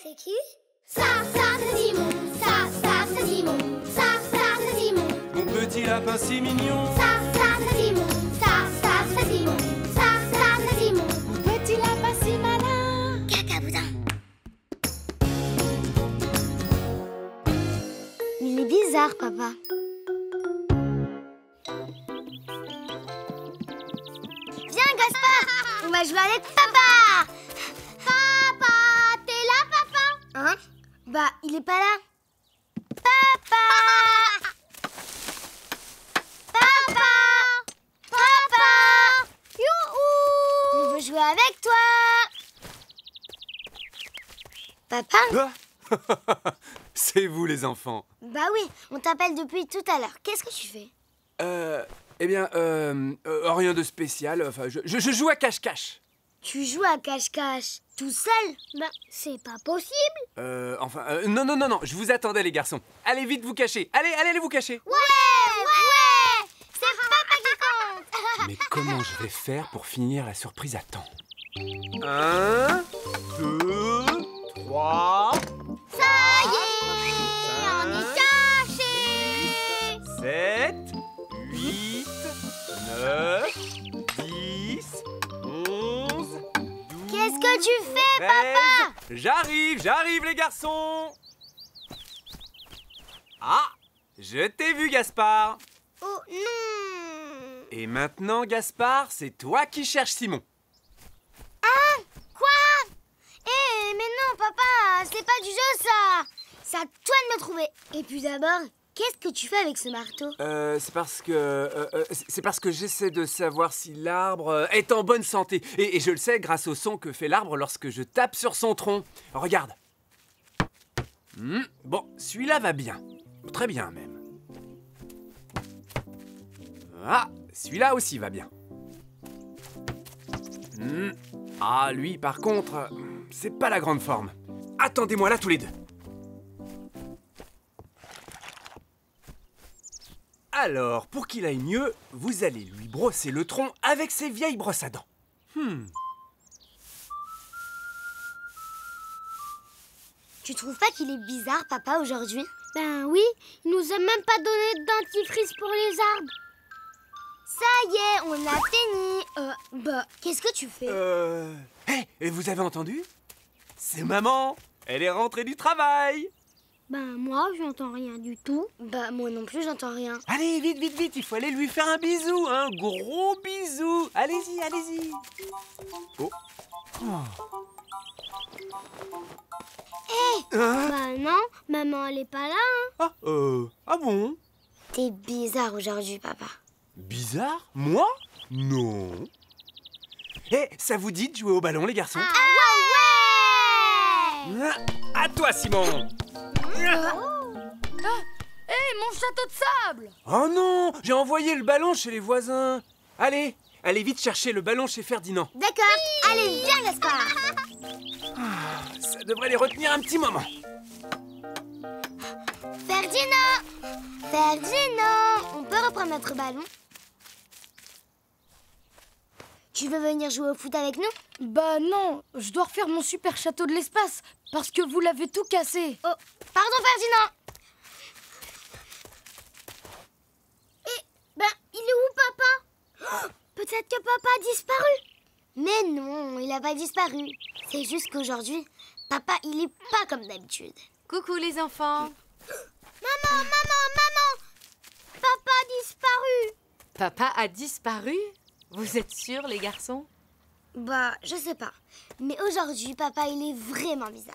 c'est qui? Ça c'est Simon. Ça c'est Simon. Ça c'est Simon. Mon petit lapin si mignon. Ça c'est Simon. Ça c'est Simon. Ça c'est Simon. Mon petit lapin si malin. Cacaboudin. Il est bizarre, papa. Viens, Gaspard, on va jouer avec papa. Papa, t'es là, papa? Hein? Bah, il est pas là. Papa! Papa! Papa! Youhou! On veut jouer avec toi. Papa? Ah c'est vous les enfants. Bah oui, on t'appelle depuis tout à l'heure. Qu'est-ce que tu fais? Eh bien, rien de spécial. Enfin, je joue à cache-cache. Tu joues à cache-cache tout seul? Ben, c'est pas possible. Non, je vous attendais les garçons. Allez vite vous cacher. Allez vous cacher. Ouais! C'est papa qui compte. Mais comment je vais faire pour finir la surprise à temps? 1, 2, 3, Ça y est, on est cachés. 7, 8, 9, 10, 11, 12... Qu'est-ce que tu fais, 13. papa? J'arrive les garçons. Ah, je t'ai vu Gaspard. Oh non. Et maintenant Gaspard, c'est toi qui cherches Simon. Hein? Quoi? Eh, mais non, papa, c'est pas du jeu, ça. C'est à toi de me trouver. Et puis d'abord, qu'est-ce que tu fais avec ce marteau? C'est parce que j'essaie de savoir si l'arbre est en bonne santé. Et je le sais grâce au son que fait l'arbre lorsque je tape sur son tronc. Regarde. Bon, celui-là va bien. Très bien même. Ah, celui-là aussi va bien. Ah, lui, par contre, c'est pas la grande forme. Attendez-moi là tous les deux. Alors, pour qu'il aille mieux, vous allez lui brosser le tronc avec ces vieilles brosses à dents. Tu trouves pas qu'il est bizarre, papa, aujourd'hui? Ben oui, il nous a même pas donné de dentifrice pour les arbres. Ça y est, on a fini. Qu'est-ce que tu fais? Et vous avez entendu? C'est maman. Elle est rentrée du travail. Ben moi, j'entends rien du tout. Bah moi non plus, j'entends rien. Allez, vite, il faut aller lui faire un bisou, un gros bisou. Allez-y. Oh. Bah non, maman elle est pas là. Ah bon? T'es bizarre aujourd'hui, papa. Bizarre? Moi? Non. Ça vous dit de jouer au ballon, les garçons? Ouais! À toi, Simon. Mon château de sable! Oh non, j'ai envoyé le ballon chez les voisins. Allez vite chercher le ballon chez Ferdinand. D'accord, allez, viens Gaspard. Ça devrait les retenir un petit moment. Ferdinand, on peut reprendre notre ballon? Tu veux venir jouer au foot avec nous? Bah non, je dois refaire mon super château de l'espace parce que vous l'avez tout cassé. Oh, pardon Ferdinand. Il est où papa? Peut-être que papa a disparu. Mais non, il n'a pas disparu. C'est juste qu'aujourd'hui, papa, il est pas comme d'habitude. Coucou les enfants. Maman! Papa a disparu. Papa a disparu? Vous êtes sûrs les garçons? Bah, je sais pas. Mais aujourd'hui, papa, il est vraiment bizarre.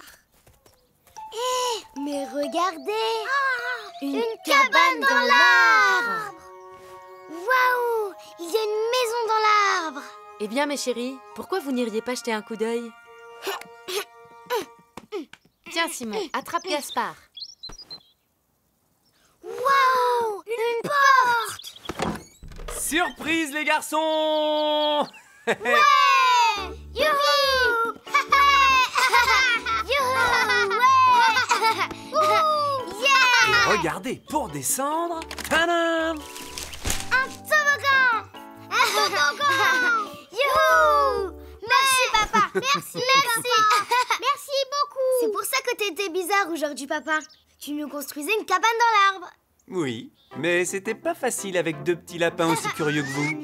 Mais regardez! Une cabane dans l'arbre! Waouh! Il y a une maison dans l'arbre! Eh bien mes chéris, pourquoi vous n'iriez pas jeter un coup d'œil? Tiens Simon, attrape Gaspard. Waouh! Une porte! Surprise, les garçons. Ouais! Youhou! Youhou! Ouais! Yeah! Regardez, pour descendre, tadam! Un toboggan! Youhou! Merci papa! Merci! Merci beaucoup! C'est pour ça que bizarre aujourd'hui, papa. Tu nous construisais une cabane dans l'arbre. Oui, mais c'était pas facile avec 2 petits lapins aussi curieux que vous.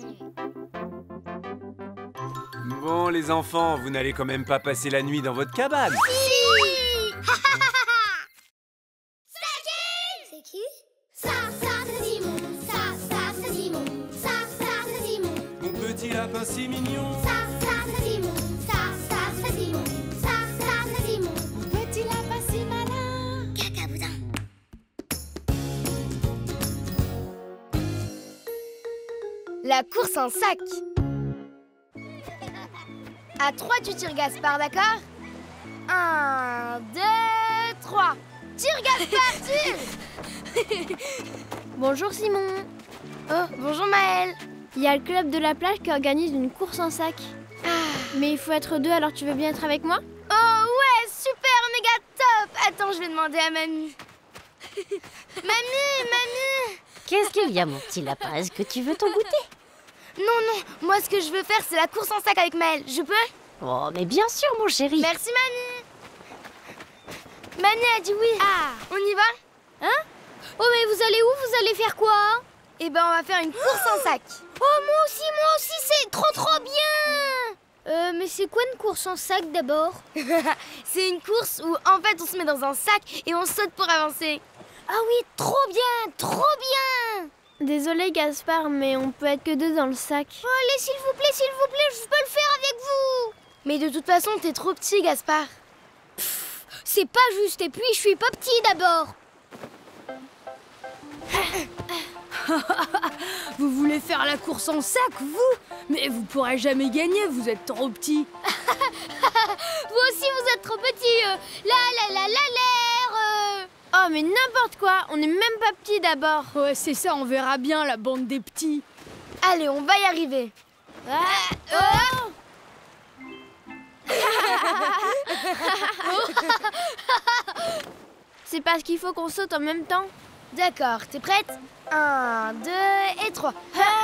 Bon, les enfants, vous n'allez quand même pas passer la nuit dans votre cabane. C'est qui? Ça, c'est Simon. Ça, c'est Simon. Ça, c'est Simon. Mon petit lapin si mignon. Ça, c'est Simon. Ça, c'est Simon. Ça, c'est Simon. Mon petit lapin si malin. Cacaboudin. La course en sac. À 3, tu tires Gaspard, d'accord? 1, 2, 3. Tire Gaspard, tire. Bonjour Simon. Oh, bonjour Maëlle. Il y a le club de la plage qui organise une course en sac. Mais il faut être 2, alors tu veux bien être avec moi? Oh ouais, super, méga top. Attends, je vais demander à mamie. Mamie. Qu'est-ce qu'il y a, mon petit lapin? Est-ce que tu veux ton goûter? Non, moi ce que je veux faire, c'est la course en sac avec Maëlle. Je peux? Oh, mais bien sûr, mon chéri. Merci mamie. Mamie a dit oui. Ah. On y va? Hein? Oh mais vous allez où? Vous allez faire quoi? Eh ben, on va faire une course en sac. Oh moi aussi, c'est trop bien. Mais c'est quoi une course en sac d'abord? C'est une course où en fait on se met dans un sac et on saute pour avancer. Ah oui, trop bien. Désolé Gaspard, mais on peut être que 2 dans le sac. Oh allez, s'il vous plaît, je peux le faire avec vous. Mais de toute façon, t'es trop petit, Gaspard. C'est pas juste, et puis je suis pas petit d'abord. Vous voulez faire la course en sac, vous? Mais vous pourrez jamais gagner, vous êtes trop petit. Vous aussi, vous êtes trop petit. Oh, mais n'importe quoi. On n'est même pas petits d'abord. Ouais, c'est ça, on verra bien la bande des petits. Allez, on va y arriver. C'est parce qu'il faut qu'on saute en même temps. D'accord, t'es prête? 1, 2 et 3.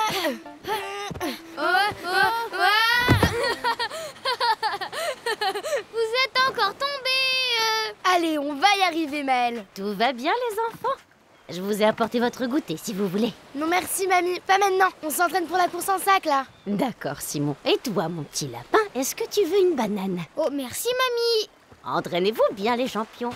Vous êtes encore tombés. Allez, on va y arriver, Maëlle. Tout va bien, les enfants? Je vous ai apporté votre goûter, si vous voulez. Non, merci, mamie. Pas maintenant. On s'entraîne pour la course en sac, là. D'accord, Simon. Et toi, mon petit lapin, est-ce que tu veux une banane? Oh, merci, mamie. Entraînez-vous bien, les champions.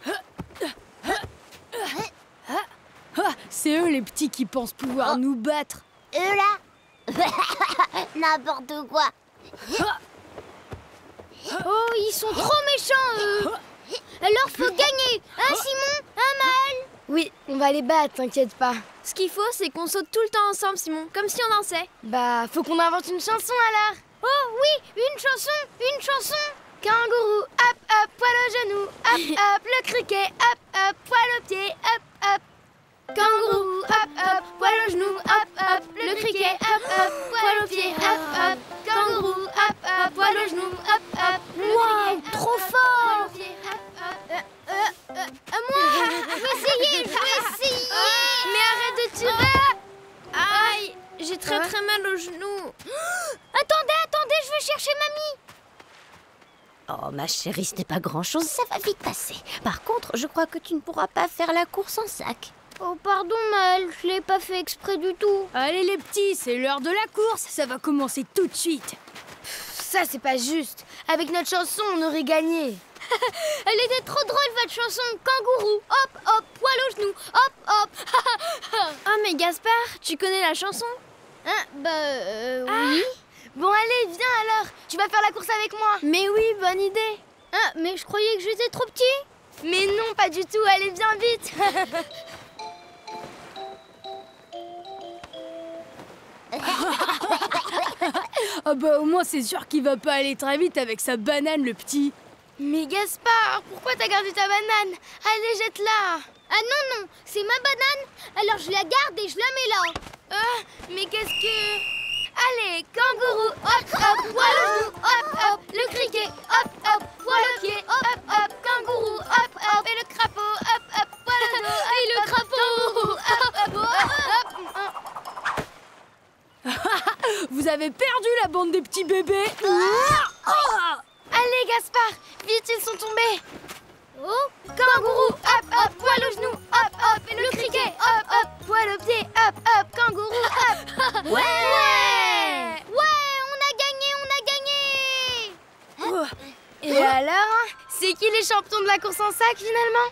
Ah, c'est eux les petits qui pensent pouvoir nous battre. Eux là? N'importe quoi. Oh, ils sont trop méchants, eux. Alors, faut gagner. Hein, Simon? Hein, Maëlle? Oui, on va les battre, t'inquiète pas. Ce qu'il faut, c'est qu'on saute tout le temps ensemble, Simon. Comme si on dansait. Bah, faut qu'on invente une chanson, alors. Oh, oui, une chanson. Kangourou, hop, hop, poil au genou, hop, hop, le criquet, hop, poil au pied, hop. Kangourou, hop, poil au genou, hop, le criquet, hop, poil au pied, hop. Kangourou, hop, poil au genou, hop, le Wow, criquet, trop hop, fort. poil au pied, Moi, je vais essayer. Mais arrête de tirer. Aïe, j'ai très mal au genou. Attendez, je vais chercher mamie. Oh, ma chérie, ce n'est pas grand-chose, ça va vite passer. Par contre, je crois que tu ne pourras pas faire la course en sac. Oh, pardon, Maëlle, je l'ai pas fait exprès du tout. Allez les petits, c'est l'heure de la course, ça va commencer tout de suite. Ça, c'est pas juste. Avec notre chanson, on aurait gagné. Elle était trop drôle, votre chanson. Kangourou, hop, poil au genou, hop. Ah, mais Gaspard, tu connais la chanson? Oui. Bon, allez, viens alors. Tu vas faire la course avec moi. Mais oui, bonne idée. Ah, mais je croyais que j'étais trop petit. Mais non, pas du tout. Allez, viens vite. Ah bah au moins c'est sûr qu'il va pas aller très vite avec sa banane, le petit. Mais Gaspard, pourquoi t'as gardé ta banane? Allez, jette-la. Ah non, c'est ma banane. Alors je la garde et je la mets là. Mais qu'est-ce que... Allez, kangourou, hop, poil au genou, hop, le criquet, hop, poil au pied, hop, kangourou, hop, et le crapaud, hop, poil au dos, Et le crapaud. Vous avez perdu la bande des petits bébés. Allez, Gaspard, vite, ils sont tombés. Oh, kangourou, hop, hop, poil au genou, hop, hop, le criquet, hop, hop, poil au pied, hop, hop, kangourou, hop. Ouais, on a gagné. Et alors, c'est qui les champions de la course en sac finalement?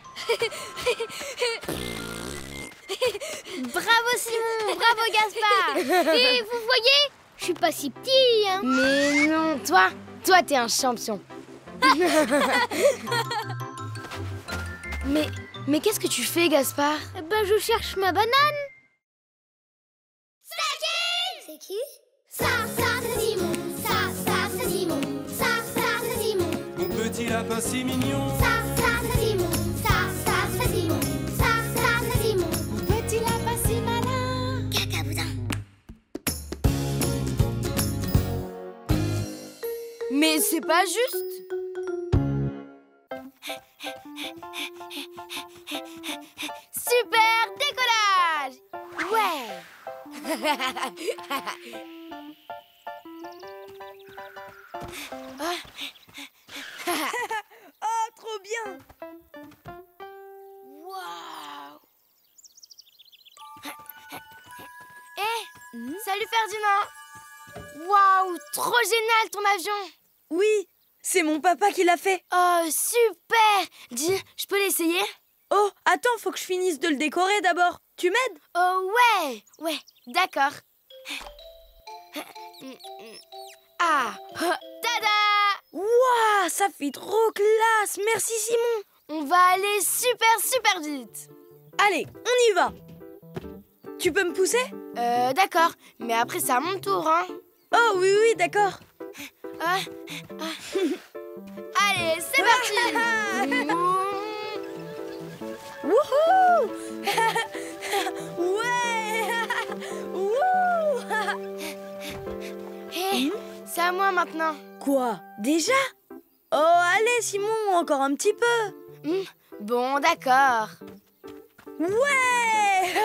Bravo Simon, bravo Gaspard. Et vous voyez, je suis pas si petit, hein. Mais non, toi t'es un champion. Mais qu'est-ce que tu fais, Gaspard? Ben je cherche ma banane. C'est qui? Ça c'est Simon. Ça c'est Simon. Ça c'est Simon. Mon petit lapin si mignon. Ça c'est Simon. Ça c'est Simon. Ça c'est Simon. Mon petit lapin si malin. Cacaboudin. Mais c'est pas juste. Super décollage! Ouais! Oh, trop bien! Waouh! Salut Ferdinand! Waouh! Trop génial ton avion! Oui, c'est mon papa qui l'a fait. Oh, super! Dis, je peux l'essayer? Oh, attends, faut que je finisse de le décorer d'abord. Tu m'aides? Oh ouais, d'accord. Ah, tada! Waouh, ça fait trop classe. Merci Simon. On va aller super vite. Allez, on y va. Tu peux me pousser? D'accord, mais après c'est à mon tour, hein. Oh oui, d'accord. Allez, c'est parti. Wouhou! Ouais! Wouh! Hé, c'est à moi maintenant. Quoi? Déjà? Oh, allez Simon, encore un petit peu. Bon, d'accord. Ouais!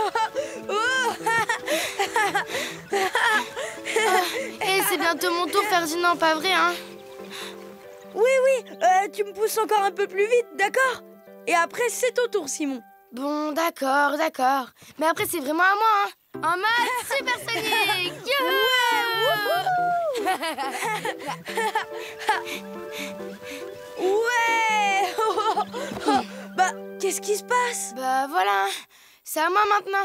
Et c'est bientôt mon tour, Ferdinand, pas vrai, hein? Oui, tu me pousses encore un peu plus vite, d'accord? Et après, c'est ton tour, Simon. Bon, d'accord. Mais après, c'est vraiment à moi, hein? En mode supersonique. Ouais! Bah, qu'est-ce qui se passe? Bah voilà, c'est à moi maintenant.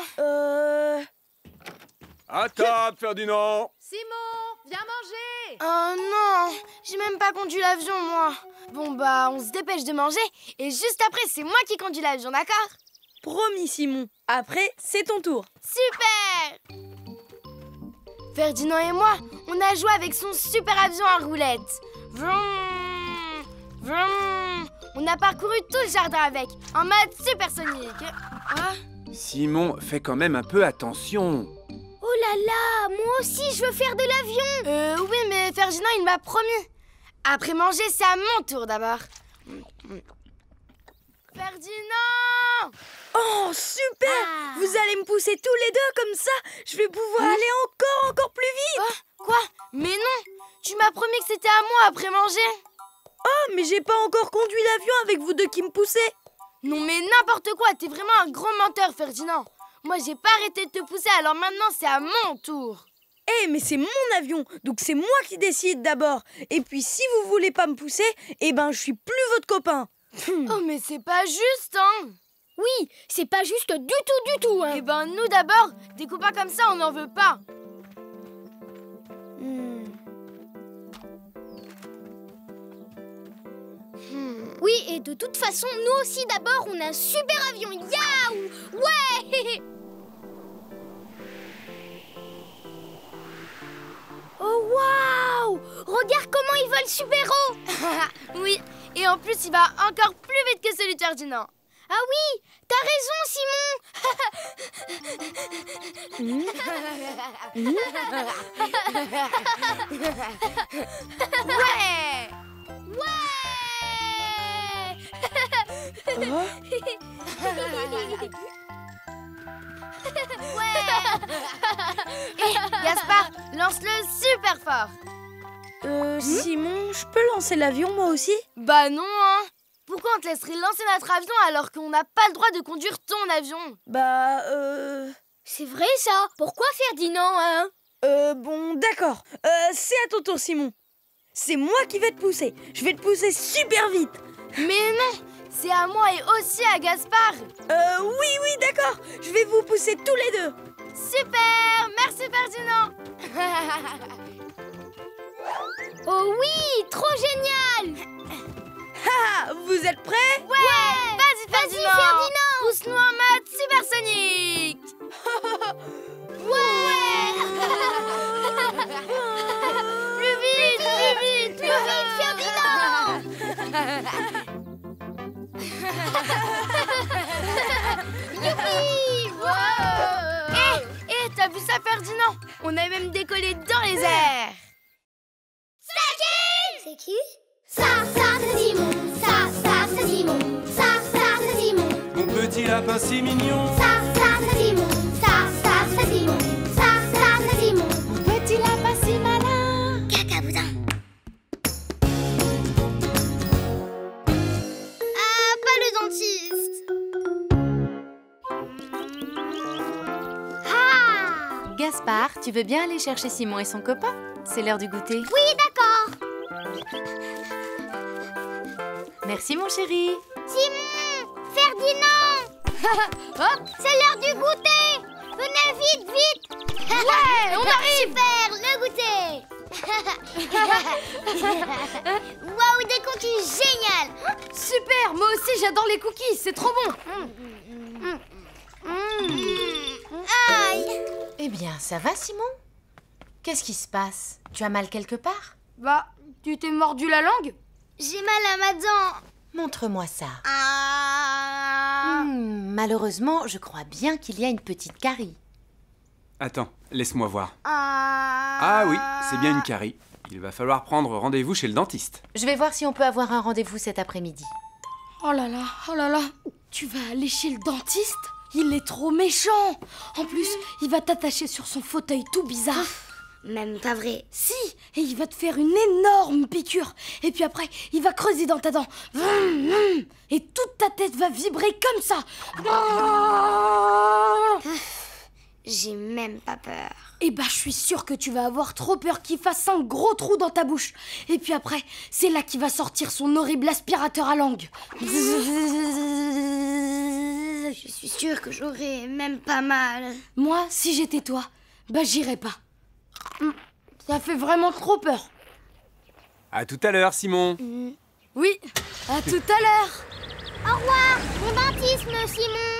À table, Ferdinand. Simon, viens manger. Oh non, j'ai même pas conduit l'avion, moi. Bon bah, on se dépêche de manger et juste après, c'est moi qui conduis l'avion, d'accord? Promis, Simon. Après, c'est ton tour. Super! Ferdinand et moi, on a joué avec son super avion à roulettes. Vroom, vroom. On a parcouru tout le jardin avec, en mode supersonique. Simon, fais quand même un peu attention. Oh là là, moi aussi je veux faire de l'avion. Oui, mais Ferdinand, il m'a promis. Après manger, c'est à mon tour d'abord. Ferdinand! Oh, super! Vous allez me pousser tous les deux comme ça, je vais pouvoir aller encore plus vite. Quoi? Mais non! Tu m'as promis que c'était à moi après manger. Oh, mais j'ai pas encore conduit l'avion avec vous deux qui me poussez. Non mais n'importe quoi, t'es vraiment un gros menteur, Ferdinand. Moi, j'ai pas arrêté de te pousser, alors maintenant, c'est à mon tour. Mais c'est mon avion, donc c'est moi qui décide d'abord. Et puis, si vous voulez pas me pousser, je suis plus votre copain. Oh, mais c'est pas juste, hein. Oui, c'est pas juste du tout, hein. Nous d'abord, des copains comme ça, on n'en veut pas. Oui, et de toute façon, nous aussi d'abord, on a un super avion. Yaouh! Ouais! Oh waouh! Regarde comment il vole super haut! Oui, et en plus, il va encore plus vite que celui de Ferdinand. Ah oui, t'as raison, Simon. Ouais! Et Gaspard, lance-le super fort. Simon, je peux lancer l'avion moi aussi? Bah non, hein. Pourquoi on te laisserait lancer notre avion alors qu'on n'a pas le droit de conduire ton avion? C'est vrai ça. Pourquoi Ferdinand, hein? Bon, d'accord. C'est à ton tour, Simon. C'est moi qui vais te pousser. Je vais te pousser super vite. Mais non, c'est à moi et aussi à Gaspard. Oui, d'accord. Je vais vous pousser tous les deux. Super, merci Ferdinand. Oh oui, trop génial. Ah, vous êtes prêts? Ouais, vas-y Ferdinand. Pousse-nous en mode supersonique. Plus vite, Ferdinand. Hé, t'as vu ça Ferdinand? On a même décollé dans les airs. C'est qui? Ça c'est Simon. Ça c'est Simon. Ça c'est Simon. Mon petit lapin si mignon. Ça c'est Simon. Ça c'est Simon. Ça c'est Simon. Mon petit lapin si malin. Cacaboudin. Ah, pas le dentiste. Ah! Gaspard, tu veux bien aller chercher Simon et son copain? C'est l'heure du goûter. Oui, d'accord. Merci mon chéri. Simon! Ferdinand! Hop, C'est l'heure du goûter! Venez vite! ouais, on arrive. Super, le goûter! Waouh, des cookies génial! Super, moi aussi j'adore les cookies, c'est trop bon. Aïe! Eh bien, ça va Simon? Qu'est-ce qui se passe? Tu as mal quelque part? Bah, tu t'es mordu la langue? J'ai mal à ma dent! Montre-moi ça. Ah! Malheureusement, je crois bien qu'il y a une petite carie. Attends, laisse-moi voir. Ah! Ah oui, c'est bien une carie. Il va falloir prendre rendez-vous chez le dentiste. Je vais voir si on peut avoir un rendez-vous cet après-midi. Oh là là, tu vas aller chez le dentiste? Il est trop méchant. En plus, il va t'attacher sur son fauteuil tout bizarre. Même pas vrai. Si, et il va te faire une énorme piqûre. Et puis après, il va creuser dans ta dent. Et toute ta tête va vibrer comme ça. J'ai même pas peur. Et bah, je suis sûre que tu vas avoir trop peur qu'il fasse un gros trou dans ta bouche. Et puis après, c'est là qu'il va sortir son horrible aspirateur à langue. Je suis sûre que j'aurais même pas mal. Moi, si j'étais toi, bah j'irais pas. Ça fait vraiment trop peur. À tout à l'heure, Simon. Oui, à tout à l'heure. Au revoir, mon dentiste, Simon.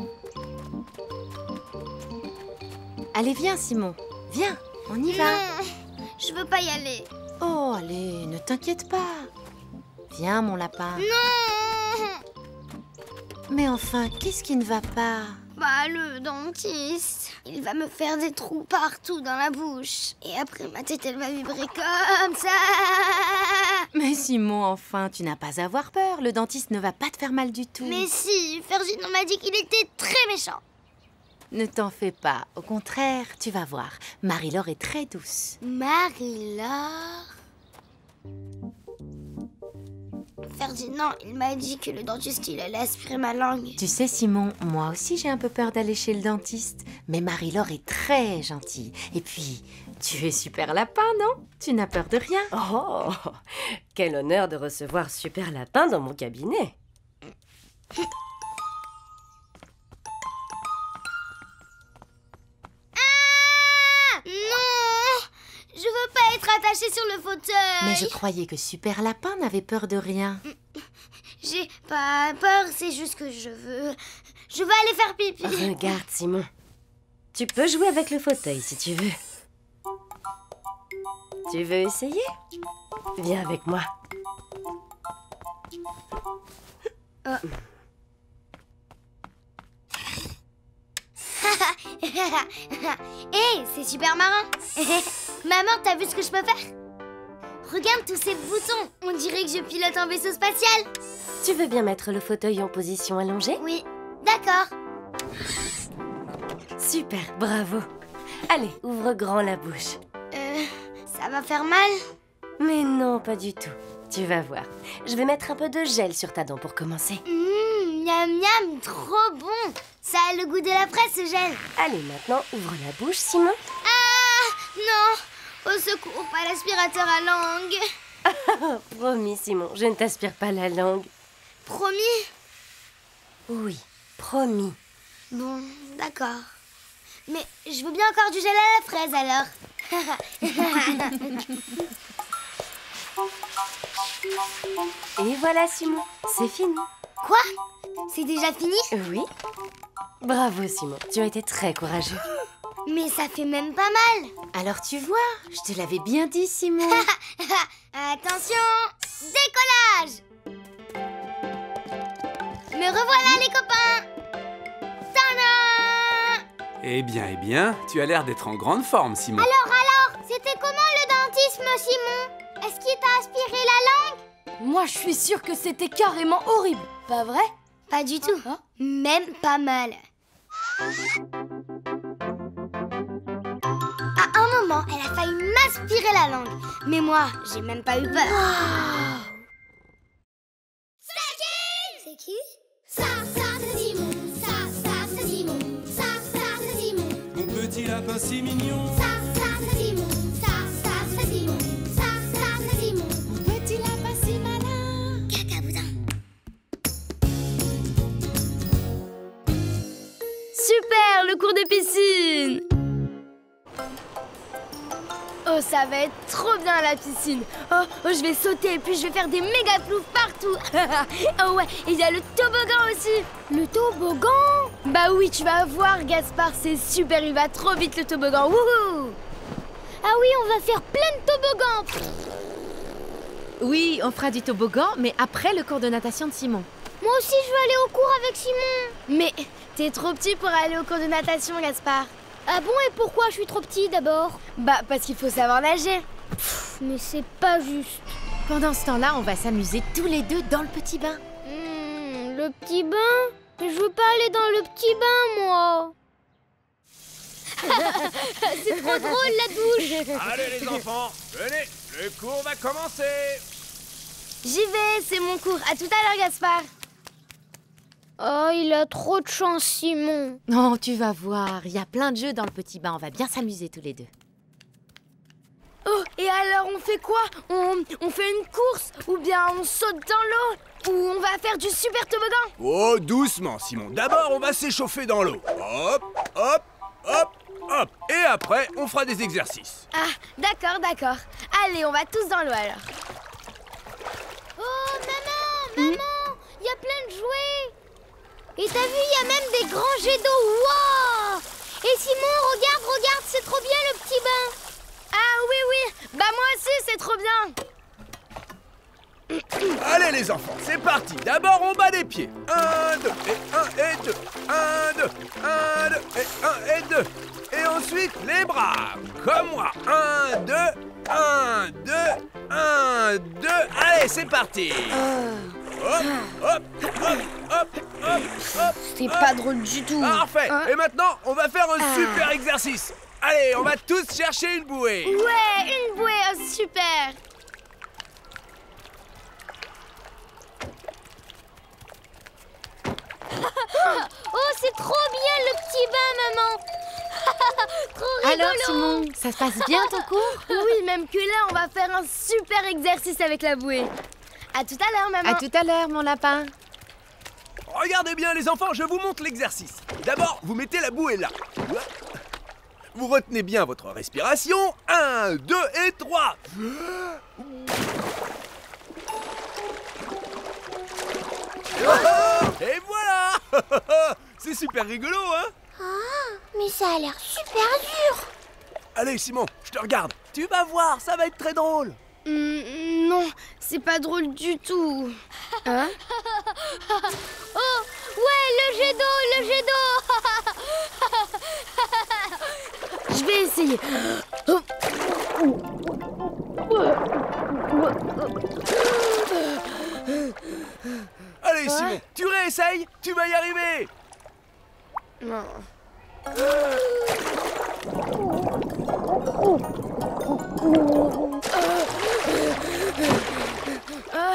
Allez, viens Simon. Viens, on y va. Non, je veux pas y aller. Oh, allez, ne t'inquiète pas. Viens mon lapin. Non. Mais enfin, qu'est-ce qui ne va pas? Bah, le dentiste, il va me faire des trous partout dans la bouche. Et après, ma tête, elle va vibrer comme ça. Mais Simon, enfin, tu n'as pas à avoir peur. Le dentiste ne va pas te faire mal du tout. Mais si, Ferdinand m'a dit qu'il était très méchant. Ne t'en fais pas. Au contraire, tu vas voir. Marie-Laure est très douce. Marie-Laure. Ferdinand, il m'a dit que le dentiste, il allait aspirer ma langue. Tu sais, Simon, moi aussi j'ai un peu peur d'aller chez le dentiste. Mais Marie-Laure est très gentille. Et puis, tu es super lapin, non? Tu n'as peur de rien. Oh, quel honneur de recevoir Super Lapin dans mon cabinet. Ah! Non! Je veux pas être attachée sur le fauteuil. Mais je croyais que Super Lapin n'avait peur de rien. J'ai pas peur, c'est juste que je veux aller faire pipi. Regarde, Simon. Tu peux jouer avec le fauteuil si tu veux. Tu veux essayer? Viens avec moi. Hé, c'est super marrant. Maman, t'as vu ce que je peux faire? Regarde tous ces boutons. On dirait que je pilote un vaisseau spatial. Tu veux bien mettre le fauteuil en position allongée? Oui, d'accord. Super, bravo. Allez, ouvre grand la bouche. Ça va faire mal? Mais non, pas du tout. Tu vas voir. Je vais mettre un peu de gel sur ta dent pour commencer. Miam miam, trop bon. Ça a le goût de la fraise, ce gel. Allez, maintenant, ouvre la bouche, Simon. Ah, non. Au secours, pas l'aspirateur à langue. Promis, Simon, je ne t'aspire pas la langue. Promis? Oui, promis. Bon, d'accord. Mais je veux bien encore du gel à la fraise, alors. Et voilà, Simon, c'est fini. Quoi? C'est déjà fini? Oui. Bravo, Simon, tu as été très courageux. Mais ça fait même pas mal. Alors tu vois, je te l'avais bien dit, Simon. Attention, décollage! Me revoilà, les copains! Tadam! Eh bien, tu as l'air d'être en grande forme, Simon. Alors, c'était comment le dentisme, Simon? Est-ce qu'il t'a aspiré la langue? Moi, je suis sûre que c'était carrément horrible, pas vrai? Pas du tout, même pas mal. À un moment, elle a failli m'aspirer la langue. Mais moi, j'ai même pas eu peur. C'est qui? Ça, c'est Simon. Ça, c'est Simon. Ça, c'est Simon. Mon petit lapin si mignon. Ça, c'est Simon. Ça, c'est Simon. Ça, c'est Simon. Mon petit lapin si malin. Cacaboudin. Super, le cours de piscine! Oh, ça va être trop bien à la piscine. Oh, je vais sauter et puis je vais faire des méga ploufs partout. Oh ouais, et il y a le toboggan aussi. Le toboggan? Bah oui, tu vas voir, Gaspard, c'est super, il va trop vite le toboggan. Wouhou! Ah oui, on va faire plein de toboggans. Oui, on fera du toboggan, mais après le cours de natation de Simon. Moi aussi, je veux aller au cours avec Simon. Mais t'es trop petit pour aller au cours de natation, Gaspard. Ah bon, et pourquoi je suis trop petit d'abord? Bah, parce qu'il faut savoir nager. Mais c'est pas juste. Pendant ce temps-là, on va s'amuser tous les deux dans le petit bain. Le petit bain? Mais je veux pas aller dans le petit bain, moi. C'est trop drôle, la douche. Allez les enfants, venez, le cours va commencer. J'y vais, c'est mon cours. À tout à l'heure, Gaspard. Oh, il a trop de chance, Simon. Oh, tu vas voir, il y a plein de jeux dans le petit bain. On va bien s'amuser tous les deux. Oh, et alors on fait quoi? On fait une course? Ou bien on saute dans l'eau? Ou on va faire du super toboggan? Oh, doucement, Simon. D'abord, on va s'échauffer dans l'eau. Hop, hop, hop, hop. Et après, on fera des exercices. Ah, d'accord. Allez, on va tous dans l'eau alors. Oh, maman, il y a plein de jouets. Et t'as vu, il y a même des grands jets d'eau. Wow! Et Simon, regarde, c'est trop bien le petit bain. Ah oui, bah moi aussi, c'est trop bien. Allez, les enfants, c'est parti. D'abord, on bat les pieds. 1, 2, et 1, et 2. 1, 2, 1, 2, et 1, et 2. Et ensuite, les bras, comme moi. 1, 2, 1, 2, 1, 2. Allez, c'est parti. Hop, hop, hop, hop, hop, hop. C'est pas drôle du tout. Parfait. Et maintenant, on va faire un super exercice. Allez, on va tous chercher une bouée. Ouais, une bouée, oh, super. Oh, c'est trop bien le petit bain, maman. Trop rigolo. Alors, Simon, ça se passe bien ton cours? Oui, même que là, on va faire un super exercice avec la bouée. À tout à l'heure, maman. À tout à l'heure, mon lapin. Regardez bien, les enfants, je vous montre l'exercice. D'abord, vous mettez la bouée là. Vous retenez bien votre respiration. 1, 2 et 3. Et voilà. C'est super rigolo, hein? Ah, mais ça a l'air super dur. Allez, Simon, je te regarde. Tu vas voir, ça va être très drôle. Non, c'est pas drôle du tout. Hein? Oh, ouais, le jet d'eau. Je vais essayer. Allez, Simon, tu réessayes, tu vas y arriver. Non.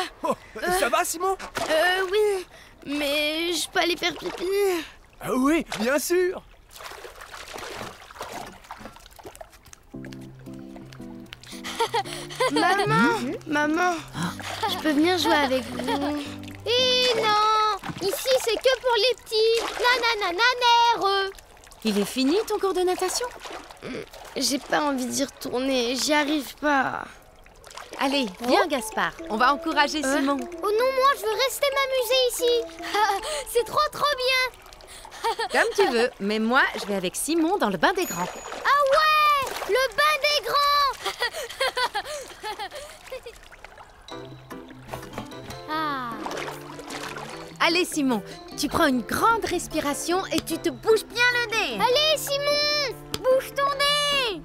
Oh, ça va, Simon? Oui, mais je peux aller faire pipi. Ah oui, bien sûr. Maman, je peux venir jouer avec vous? Et non! Ici, c'est que pour les petits. Nananananère. Il est fini ton cours de natation? J'ai pas envie d'y retourner, j'y arrive pas. Allez, viens Gaspard, on va encourager Simon. Oh non, moi, je veux rester m'amuser ici. C'est trop bien. Comme tu veux, mais moi, je vais avec Simon dans le bain des grands. Ah ouais! Le bain des grands. Ah. Allez Simon, tu prends une grande respiration et tu te bouges bien le nez. Allez, Simon, bouge ton nez.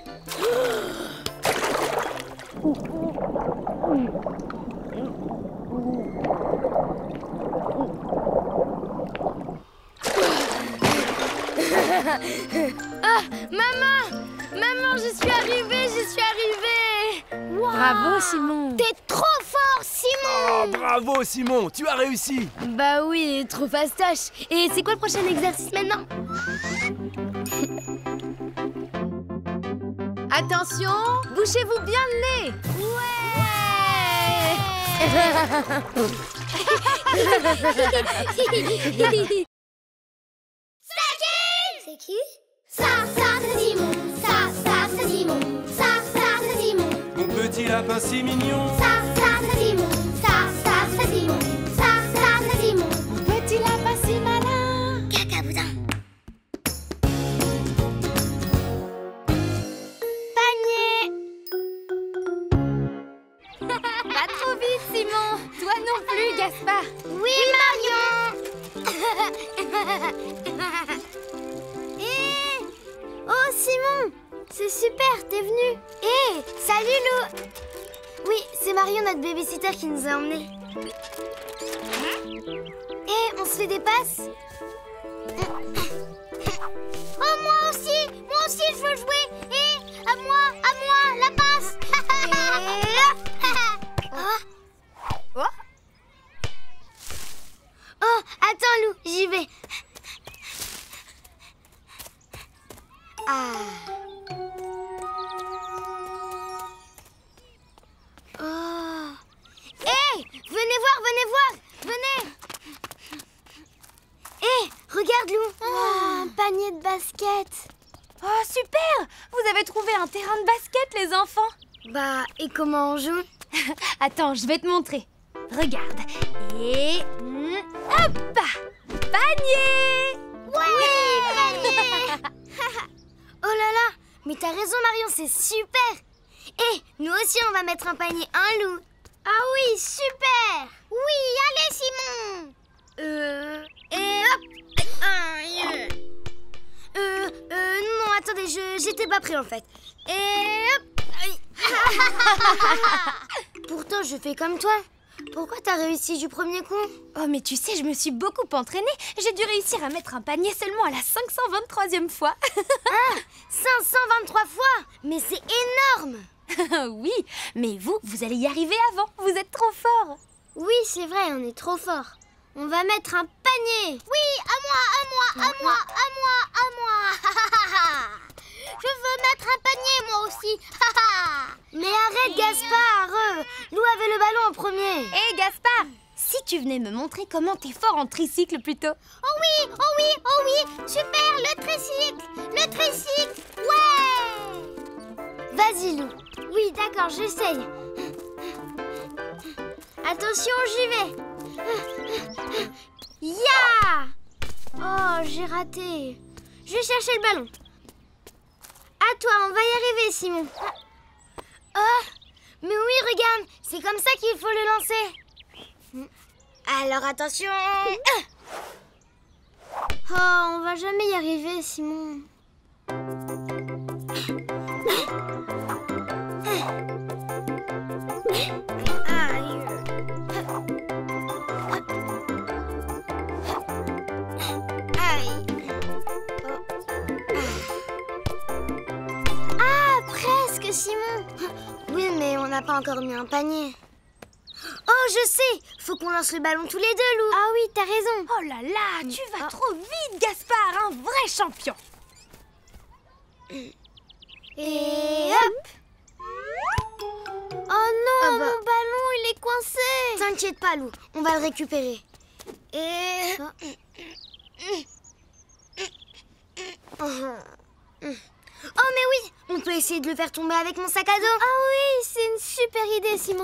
Ah, maman, je suis arrivée. Wow. Bravo Simon. T'es trop fort, Simon. Oh, bravo, Simon, tu as réussi. Bah oui, trop fastoche. Et c'est quoi le prochain exercice maintenant? Attention, bouchez-vous bien le nez. C'est qui? Ça, c'est Simon. Ça, c'est Simon. Ça, c'est Simon. Mon petit lapin si mignon. Ça, c'est Simon. Ça, c'est Simon. Ça, c'est Simon. Petit lapin si malin. Cacaboudin. Panier. Pas trop vite, Simon. Toi non plus, Gaspard. Oui, Marion. Oh, Simon, c'est super, t'es venu. Salut Lou. Oui, c'est Marion, notre babysitter, qui nous a emmenés. On se fait des passes. Oh, moi aussi, je veux jouer. À moi, la passe. Oh, attends Lou, j'y vais. Ah. Oh. Venez voir. Regarde Lou. Un panier de basket. Oh, super. Vous avez trouvé un terrain de basket, les enfants. Bah, et comment on joue? Attends, je vais te montrer. Regarde. Et... hop! Panier! Oui, panier. Oh là là, mais t'as raison Marion, c'est super. Nous aussi on va mettre un panier, un Lou. Ah oui, super. Oui, allez Simon. Et hop. Non, attendez, j'étais pas prêt en fait. Et hop. Pourtant, je fais comme toi. Pourquoi t'as réussi du premier coup? Oh, mais tu sais, je me suis beaucoup entraînée. J'ai dû réussir à mettre un panier seulement à la 523e fois. 523 fois. Mais c'est énorme. Oui, mais vous allez y arriver avant. Vous êtes trop fort. Oui, c'est vrai, on est trop fort. On va mettre un panier. Oui, à moi. Je veux mettre un panier, moi aussi. Mais arrête, Gaspard. Lou avait le ballon en premier. Hé, Gaspard, si tu venais me montrer comment t'es fort en tricycle plutôt. Oh oui. Super, le tricycle. Ouais. Vas-y, Lou. Oui, d'accord, j'essaye. Attention, j'y vais. Ya! Oh, j'ai raté. Je vais chercher le ballon. À toi, on va y arriver, Simon. Oh, mais oui, regarde, c'est comme ça qu'il faut le lancer. Alors, attention. Oh, on va jamais y arriver, Simon. Simon. Oui, mais on n'a pas encore mis un panier. Oh, je sais! Faut qu'on lance le ballon tous les deux, Lou. Ah oui, t'as raison. Oh là là, tu vas trop vite, Gaspard, un vrai champion. Et hop! Oh non, mon ballon, il est coincé. T'inquiète pas, Lou, on va le récupérer. Et... Oh mais oui, on peut essayer de le faire tomber avec mon sac à dos. Ah oui, c'est une super idée, Simon.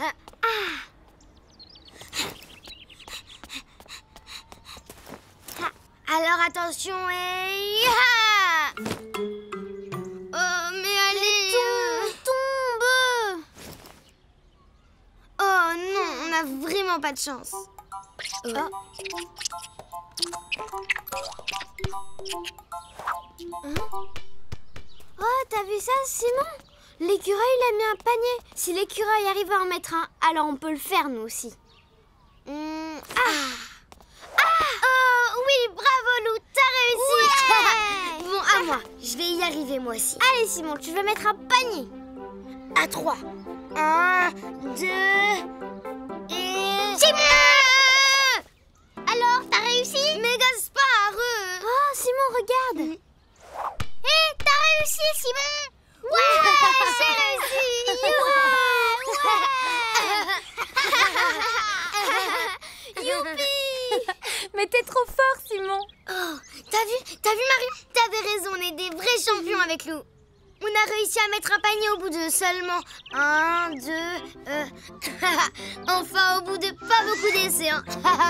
Alors attention et... Oh mais allez, Tombe. Oh non, on n'a vraiment pas de chance. Oh, t'as vu ça, Simon? L'écureuil, il a mis un panier. Si l'écureuil arrive à en mettre un, alors on peut le faire, nous aussi. Oh oui, bravo Lou, t'as réussi. Bon, à moi, je vais y arriver moi aussi. Allez, Simon, tu veux mettre un panier? À 3. 1, 2 et... Simon! Alors, t'as réussi? Mais Gaspard Oh, Simon, regarde. Hé, t'as réussi, Simon? Ouais, j'ai réussi. Youpi! Mais t'es trop fort, Simon. Oh, t'as vu Marie? T'avais raison, on est des vrais champions avec Lou. On a réussi à mettre un panier au bout de seulement 1, 2... enfin, au bout de pas beaucoup d'essais, hein.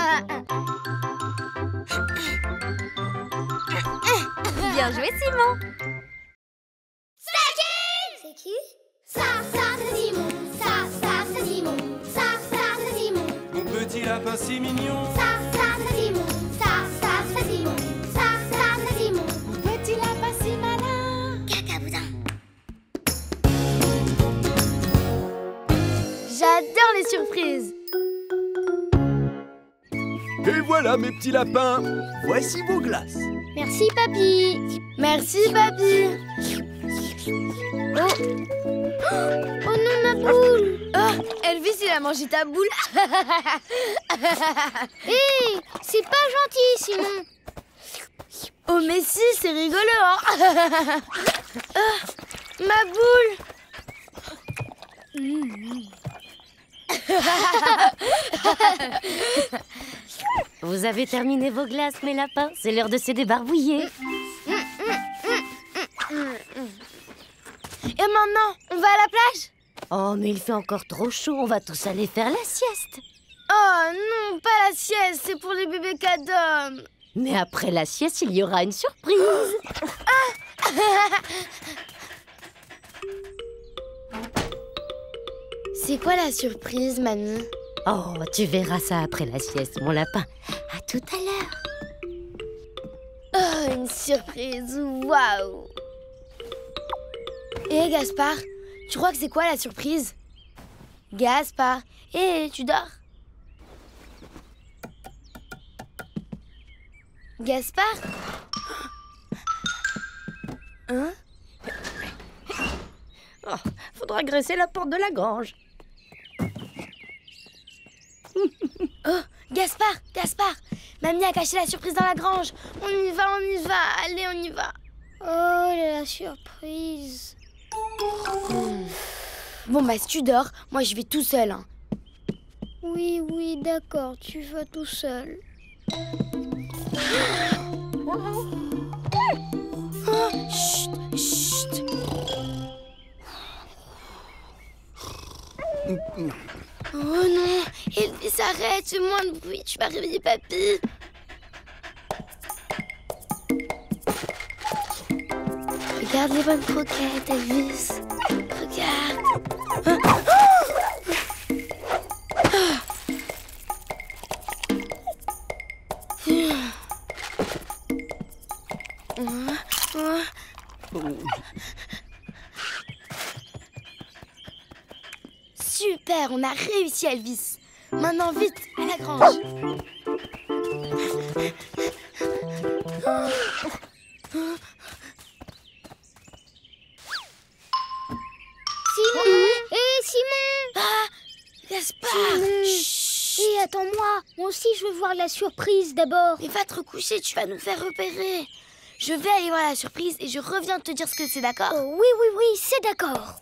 Bien joué, Simon. C'est qui? Ça, c'est Simon. Ça, c'est Simon. Ça, c'est Simon. Mon petit lapin si mignon. Ça, c'est Simon. Ça, c'est Simon. Ça, c'est Simon. Petit lapin si malin. Cacaboudin. J'adore les surprises. Et voilà mes petits lapins, voici vos glaces. Merci, papy. Merci, papy. Oh non, ma boule. Oh, Elvis, il a mangé ta boule. Hé, c'est pas gentil, Simon. Oh, mais si, c'est rigolo, hein. Ma boule. Vous avez terminé vos glaces, mes lapins. C'est l'heure de se débarbouiller. Et maintenant, on va à la plage? Oh, mais il fait encore trop chaud. On va tous aller faire la sieste. Oh non, pas la sieste, c'est pour les bébés cadom. Mais après la sieste, il y aura une surprise. C'est quoi la surprise, mamie? Oh, tu verras ça après la sieste, mon lapin. À tout à l'heure. Oh, une surprise, waouh! Hé, Gaspard, tu crois que c'est quoi la surprise? Gaspard, hé, tu dors? Gaspard? Hein? Oh, faudra graisser la porte de la grange. Oh, Gaspard, mamie a caché la surprise dans la grange. On y va, allez, on y va. Oh, la surprise. Bon, bah, si tu dors, moi, je vais tout seul, hein. Oui, d'accord, tu vas tout seul. Oh, chut, chut. Oh non, Elvis, arrête, fais moins de bruit, tu vas réveiller papy. Regarde les bonnes croquettes, Elvis. Regarde. Super, on a réussi, Elvis. Maintenant, vite, à la grange. Simon! Hé, Simon! Ah, Gaspard, Moi aussi, je veux voir la surprise d'abord. Mais va te recoucher, tu vas nous faire repérer. Je vais aller voir la surprise et je reviens te dire ce que c'est, d'accord? Oh, oui, oui, oui, c'est d'accord.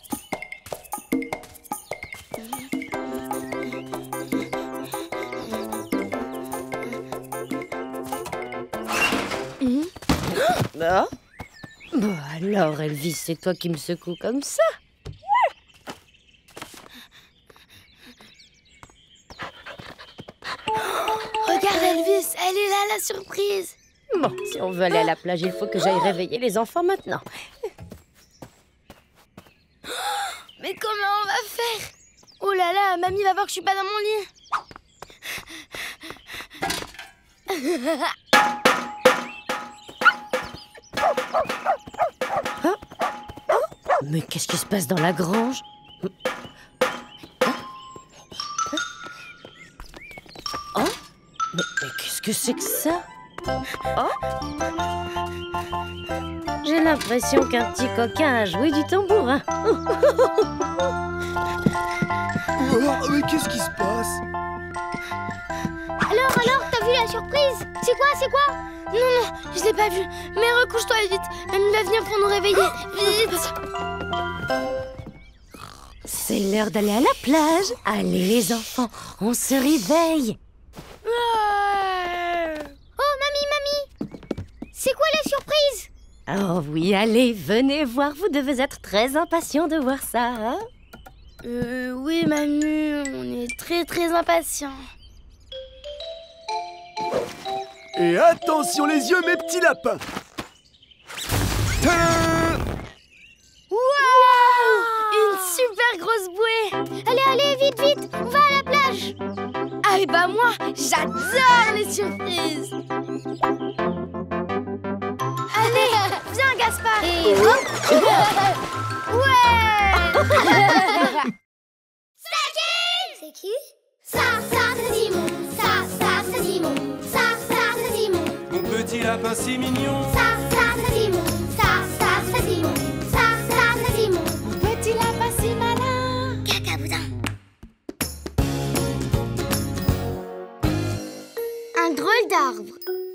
Bon alors, Elvis, c'est toi qui me secoues comme ça? Regarde Elvis, elle est là, la surprise. Bon, si on veut aller à la plage, il faut que j'aille réveiller les enfants maintenant. Mais comment on va faire? Oh là là, mamie va voir que je suis pas dans mon lit. Mais qu'est-ce qui se passe dans la grange? Oh, mais qu'est-ce que c'est que ça? Oh, j'ai l'impression qu'un petit coquin a joué du tambourin. Oh, mais qu'est-ce qui se passe? Alors, t'as vu la surprise? C'est quoi? Non, je l'ai pas vu. Mais recouche-toi vite. Mamie va venir pour nous réveiller. Vite. C'est l'heure d'aller à la plage. Allez les enfants, on se réveille. Oh, mamie, c'est quoi la surprise? Oh oui, allez, venez voir. Vous devez être très impatients de voir ça, hein? Oui, mamie, on est très très impatients. Et attention les yeux, mes petits lapins! Tadam! Wow! Une super grosse bouée! Allez, vite, on va à la plage. Ah, et bah moi, j'adore les surprises! Allez, viens Gaspard! Et hop. Ouais! C'est qui? Ça, c'est Simon. Ça, c'est Simon. Ça, c'est Simon. Mon petit lapin si mignon. Ça, c'est Simon. Ça, c'est Simon. Ça, c'est Simon. Mon petit lapin si malin! Cacaboudin. Un drôle d'arbre.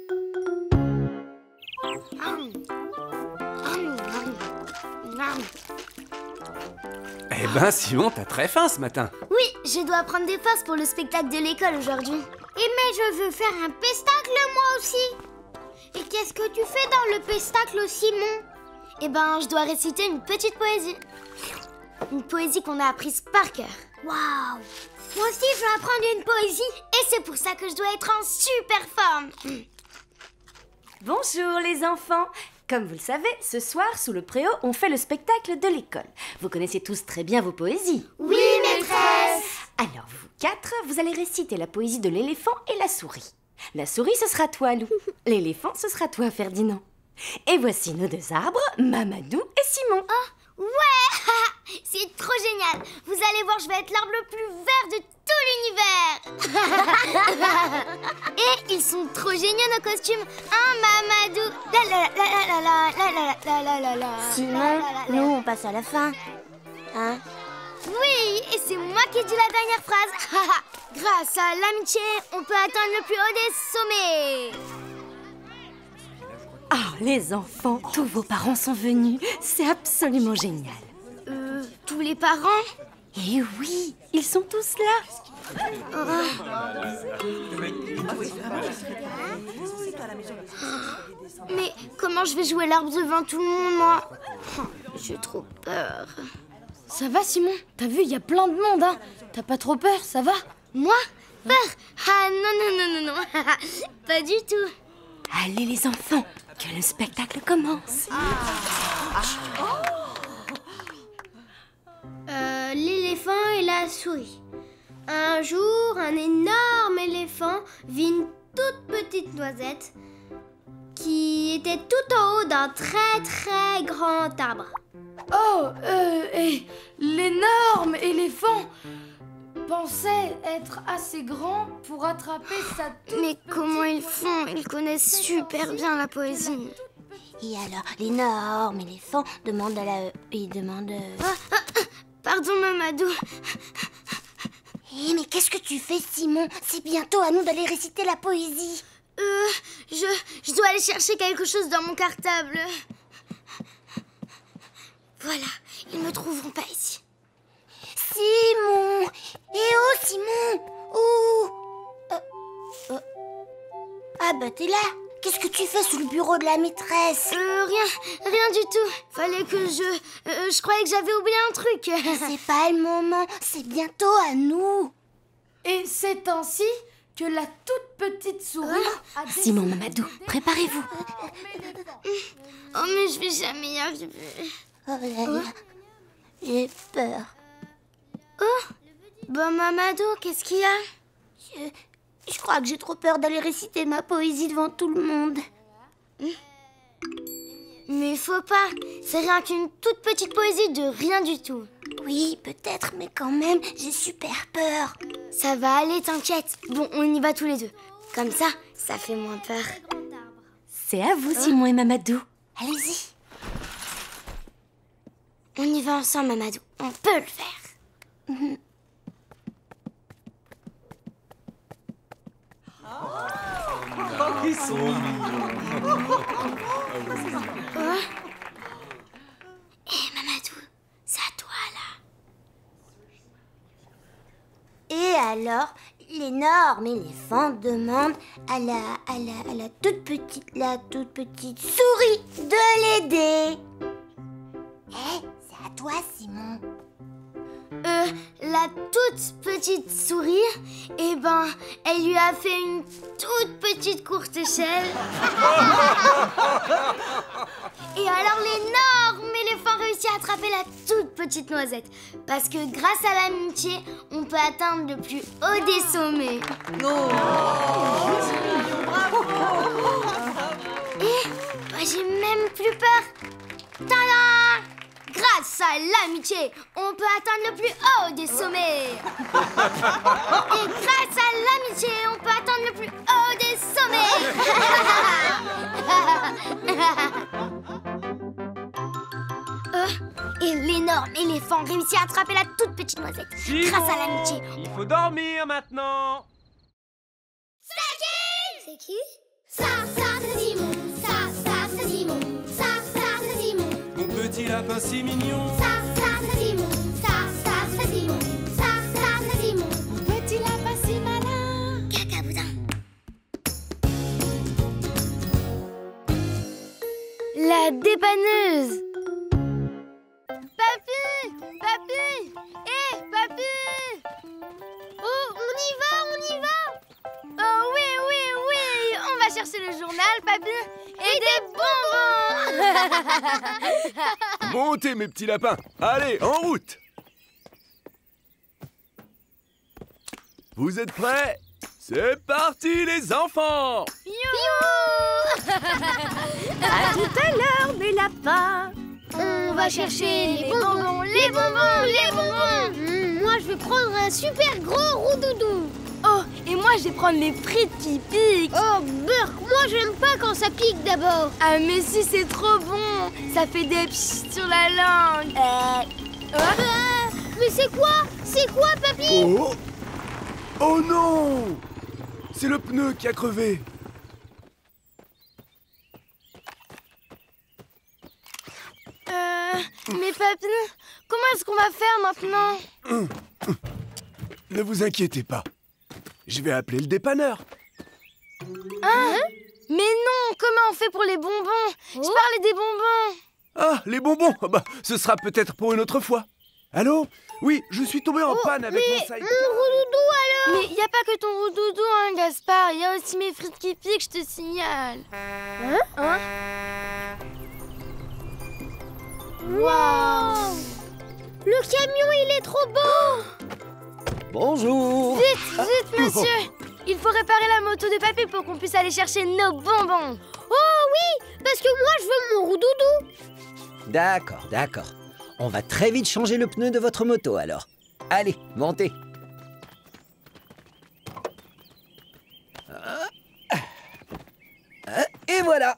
Eh ben, Simon, t'as très faim ce matin. Oui, je dois prendre des forces pour le spectacle de l'école aujourd'hui. Mais je veux faire un pestacle moi aussi. Et qu'est-ce que tu fais dans le pestacle, Simon? Eh ben, je dois réciter une petite poésie. Une poésie qu'on a apprise par cœur. Waouh! Moi aussi, je veux apprendre une poésie et c'est pour ça que je dois être en super forme. Bonjour les enfants. Comme vous le savez, ce soir, sous le préau, on fait le spectacle de l'école. Vous connaissez tous très bien vos poésies. Oui, maîtresse! Alors, vous quatre, vous allez réciter la poésie de l'éléphant et la souris. La souris, ce sera toi, Lou. L'éléphant, ce sera toi, Ferdinand. Et voici nos deux arbres, Mamadou et Simon. Oh, ouais! C'est trop génial! Vous allez voir, je vais être l'arbre le plus vert de tout l'univers! Et ils sont trop géniaux nos costumes! Hein, Mamadou? La la la la la la la la la la la. Simon, nous on passe à la fin. Hein? Oui, et c'est moi qui dis la dernière phrase. Grâce à l'amitié, on peut atteindre le plus haut des sommets. Oh, les enfants, tous vos parents sont venus. C'est absolument génial. Tous les parents? Et oui, ils sont tous là. Mais comment je vais jouer l'arbre devant tout le monde, moi? J'ai trop peur. Ça va, Simon? T'as vu, il y a plein de monde, hein? T'as pas trop peur, ça va? Moi? Peur? Ah non. Pas du tout. Allez, les enfants, que le spectacle commence. L'éléphant et la souris. Un jour, un énorme éléphant vit une toute petite noisette qui était tout en haut d'un très très grand arbre. Oh, et l'énorme éléphant pensait être assez grand pour attraper sa toute Mais comment ils font? Ils connaissent super bien la poésie. Et alors, l'énorme éléphant demande à la... Il demande... Pardon, Mamadou. Mais qu'est-ce que tu fais, Simon? C'est bientôt à nous d'aller réciter la poésie. Je dois aller chercher quelque chose dans mon cartable. Voilà, ils me trouveront pas ici. Simon! Eh oh, Simon! Où? Ah bah t'es là! Qu'est-ce que tu fais sous le bureau de la maîtresse? Rien du tout. Fallait que je croyais que j'avais oublié un truc. C'est pas le moment, c'est bientôt à nous. Et c'est ainsi que la toute petite souris a décidé Simon, Mamadou, préparez-vous. Oh, mais je vais jamais y arriver. Oh là là, j'ai peur. Oh, bah Mamadou, qu'est-ce qu'il y a? Je crois que j'ai trop peur d'aller réciter ma poésie devant tout le monde. Mais faut pas, c'est rien qu'une toute petite poésie de rien du tout. Oui, peut-être, mais quand même, j'ai super peur. Ça va aller, t'inquiète. Bon, on y va tous les deux. Comme ça, ça fait moins peur. C'est à vous, Simon et Mamadou. Allez-y. On y va ensemble, Mamadou. On peut le faire. Ils sont mignons. Mamadou, c'est à toi, là. Et alors, l'énorme éléphant demande à la toute petite souris de l'aider. C'est à toi, Simon. La toute petite souris, eh ben, elle lui a fait une toute petite courte échelle. Et alors l'énorme éléphant réussit à attraper la toute petite noisette. Parce que grâce à l'amitié, on peut atteindre le plus haut des sommets. Et j'ai même plus peur. Tada! Grâce à l'amitié, on peut atteindre le plus haut des sommets. Et grâce à l'amitié, on peut atteindre le plus haut des sommets. Et l'énorme éléphant réussit à attraper la toute petite noisette. Simon, grâce à l'amitié. Il faut dormir maintenant. C'est qui? Ça c'est Simon, ça c'est Simon, ça c'est Simon. Mon petit lapin si mignon. Ça c'est Simon, ça c'est Simon, ça c'est Simon. Petit lapin si malin. Cacaboudin. La dépanneuse. Papy! Papy! Papy! Oh, on y va! Oh oui! On va chercher le journal, papy! Et des bonbons! Montez, mes petits lapins. Allez, en route. Vous êtes prêts? C'est parti, les enfants. À tout à l'heure, mes lapins. On va chercher les bonbons! Moi, je vais prendre un super gros roudoudou. Oh, et moi je vais prendre les frites qui piquent! Oh, Burk, moi, j'aime pas quand ça pique d'abord. Ah mais si, c'est trop bon! Ça fait des pchit sur la langue! Mais c'est quoi? C'est quoi, papy? Oh! Oh non! C'est le pneu qui a crevé. Mais papy, comment est-ce qu'on va faire maintenant? Ne vous inquiétez pas. Je vais appeler le dépanneur. Hein? Mais non, comment on fait pour les bonbons? Je parlais des bonbons! Ah, les bonbons. Bah, ce sera peut-être pour une autre fois. Allô? Oui, je suis tombé en panne avec mon sidecar. Mon roudoudou, alors? Mais il n'y a pas que ton roudoudou, hein, Gaspard. Il y a aussi mes frites qui piquent, je te signale. Hein? Waouh! Le camion, il est trop beau! Bonjour. Vite, monsieur! Il faut réparer la moto de papy pour qu'on puisse aller chercher nos bonbons. Oh oui, parce que moi, je veux mon roudoudou. D'accord. On va très vite changer le pneu de votre moto alors. Allez, montez. Et voilà.